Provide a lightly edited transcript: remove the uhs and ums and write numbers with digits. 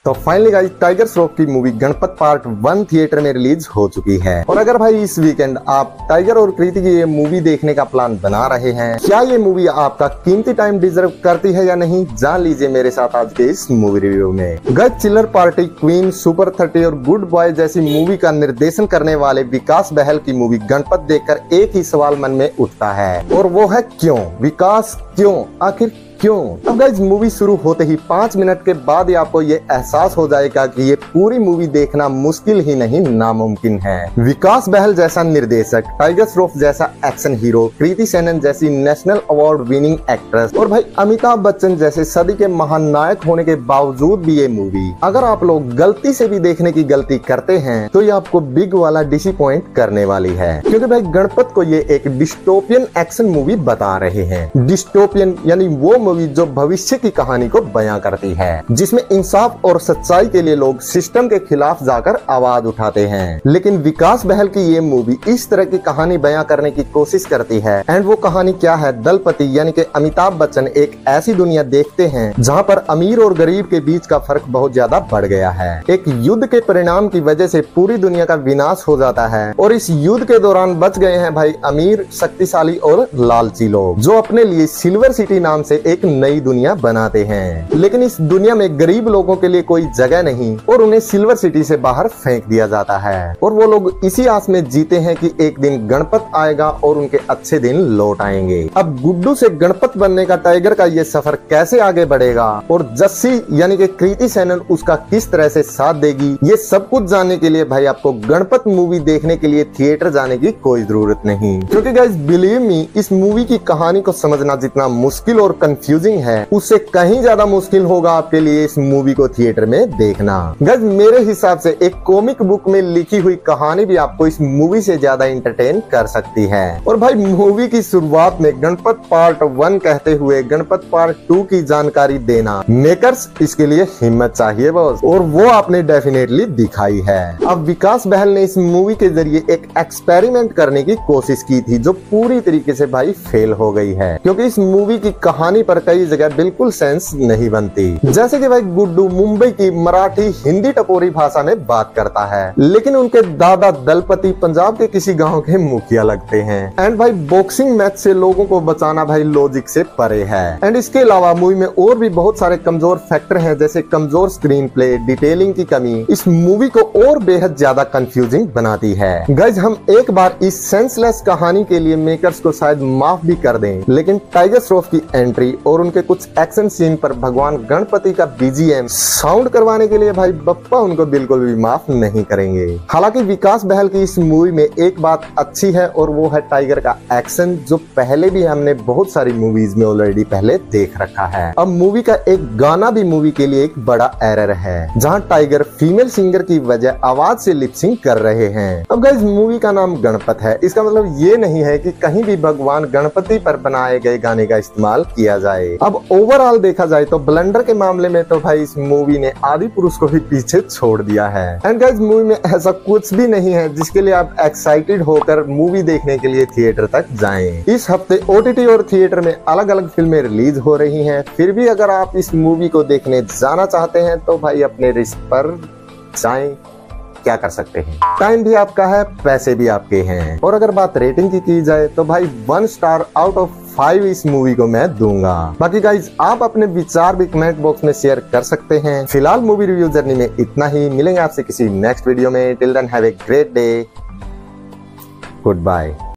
तो finally guys Tiger Shroff की movie Ganapath part 1 theatre में रिलीज हो चुकी है। और अगर भाई इस वीकेंड आप टाइगर और कृति की ये मूवी देखने का प्लान बना रहे हैं, क्या ये मूवी आपका कीमती टाइम डिजर्व करती है या नहीं, जान लीजिए मेरे साथ आज के इस मूवी रिव्यू में। गाइस चिलर पार्टी, क्वीन, सुपर 30 और गुड बॉय जैसी मूवी का निर्देशन करने वाले विकास बहल की मूवी गणपत देखकर एक ही सवाल मन में उठता है, और वो है क्यों विकास, क्यों, आखिर क्यों। अब गाइस मूवी शुरू होते ही 5 मिनट के बाद ही आपको ये एहसास हो जाएगा कि ये पूरी मूवी देखना मुश्किल ही नहीं नामुमकिन है। विकास बहल जैसा निर्देशक, टाइगर श्रॉफ जैसा एक्शन हीरो, कृति सेनन जैसी नेशनल अवार्ड विनिंग एक्ट्रेस और भाई अमिताभ बच्चन जैसे सदी के महानायक होने के बावजूद भी ये मूवी अगर आप लोग गलती से भी देखने की गलती करते हैं तो ये आपको बिग वाला डिसअपॉइंट करने वाली है। क्योंकि भाई गणपत को ये एक डिस्टोपियन एक्शन मूवी बता रहे हैं। डिस्टोपियन यानी वो मूवी जो भविष्य की कहानी को बयां करती है, जिसमें इंसाफ और सच्चाई के लिए लोग सिस्टम के खिलाफ जाकर आवाज उठाते हैं। लेकिन विकास बहल की ये मूवी इस तरह की कहानी बयां करने की कोशिश करती है। एंड वो कहानी क्या है? दलपति यानी कि अमिताभ बच्चन एक ऐसी दुनिया देखते हैं जहां पर अमीर और गरीब के बीच का फर्क बहुत ज्यादा बढ़ गया है। एक युद्ध के परिणाम की वजह से पूरी दुनिया का विनाश हो जाता है और इस युद्ध के दौरान बच गए हैं भाई अमीर, शक्तिशाली और लालची लोग, जो अपने लिए सिल्वर सिटी नाम से एक नई दुनिया बनाते हैं। लेकिन इस दुनिया में गरीब लोगों के लिए कोई जगह नहीं और उन्हें सिल्वर सिटी से बाहर फेंक दिया जाता है। और वो लोग इसी आस में जीते हैं कि एक दिन गणपत आएगा और उनके अच्छे दिन लौट आएंगे। अब गुड्डू से गणपत बनने का टाइगर का ये सफर कैसे आगे बढ़ेगा और जस्सी यानी कि कृति सेनन उसका किस तरह से साथ देगी, ये सब कुछ जानने के लिए भाई आपको गणपत मूवी देखने के लिए थिएटर जाने की कोई जरूरत नहीं। क्योंकि गाइस बिलीव मी, इस मूवी की कहानी को समझना जितना मुश्किल और कंफ्यूजिंग है उससे कहीं ज्यादा मुश्किल होगा आपके लिए इस मूवी को थिएटर में देखना। गाइस मेरे हिसाब से एक कॉमिक बुक में लिखी हुई कहानी भी आपको इस मूवी से ज्यादा इंटरटेन कर सकती है। और भाई मूवी की शुरुआत में गणपत पार्ट 1 कहते हुए गणपत पार्ट 2 की जानकारी देना, मेकर्स इसके लिए हिम्मत चाहिए बॉस, और वो आपने डेफिनेटली दिखाई है। अब विकास बहल ने इस मूवी के जरिए एक एक्सपेरिमेंट करने की कोशिश की थी जो पूरी तरीके से भाई फेल हो गई है। क्योंकि इस मूवी की कहानी पर कई जगह बिल्कुल सेंस नहीं बनती। जैसे कि भाई गुड्डू मुंबई की मराठी, हिंदी टपोरी भाषा में बात करता है, लेकिन उनके दादा दलपति पंजाब के किसी गांव के मुखिया लगते हैं। एंड भाई बॉक्सिंग मैच से लोगों को बचाना भाई लॉजिक से परे है। एंड इसके अलावा मूवी में और भी बहुत सारे कमजोर फैक्टर हैं, जैसे कमजोर स्क्रीन प्ले, डिटेलिंग की कमी इस मूवी को और बेहद ज्यादा कंफ्यूजिंग बनाती है। गाइज हम एक बार इस सेंसलेस कहानी के लिए मेकर्स को शायद माफ भी कर दें, लेकिन टाइगर श्रॉफ की एंट्री और उनके कुछ एक्शन सीन पर भगवान गणपति का बीजीएम साउंड करवाने के लिए भाई बप्पा उनको बिल्कुल भी माफ नहीं करेंगे। हालांकि विकास बहल की इस मूवी में एक बात अच्छी है और वो है टाइगर का एक्शन, जो पहले भी हमने बहुत सारी मूवीज में ऑलरेडी पहले देख रखा है। अब मूवी का एक गाना भी मूवी के लिए एक बड़ा एरर है, जहां टाइगर फीमेल सिंगर की वजह आवाज से लिपसिंग कर रहे हैं। अब गाइस मूवी का नाम गणपत है, इसका मतलब ये नहीं है कि कहीं भी भगवान गणपति पर बनाए गए गाने का इस्तेमाल किया जाए। अब ओवरऑल देखा जाए तो ब्लंडर के मामले में तो भाई इस मूवी ने आदि पुरुष को भी पीछे छोड़ दिया है। एंड गाइस मूवी में ऐसा कुछ भी नहीं है जिसके लिए आप एक्साइटेड होकर मूवी देखने के लिए थिएटर तक जाएं। इस हफ्ते ओटीटी और थिएटर में अलग अलग फिल्में रिलीज हो रही हैं, फिर भी अगर आप इस मूवी को देखने जाना चाहते हैं तो भाई अपने रिस्क पर जाएं, क्या कर सकते हैं। टाइम भी आपका है, पैसे भी आपके हैं। और अगर बात रेटिंग की जाए तो भाई 1 स्टार आउट ऑफ 5 इस मूवी को मैं दूंगा। बाकी गाइज आप अपने विचार भी कमेंट बॉक्स में शेयर कर सकते हैं। फिलहाल मूवी रिव्यू जर्नी में इतना ही, मिलेंगे आपसे किसी नेक्स्ट वीडियो में। Till then have a great day, good bye.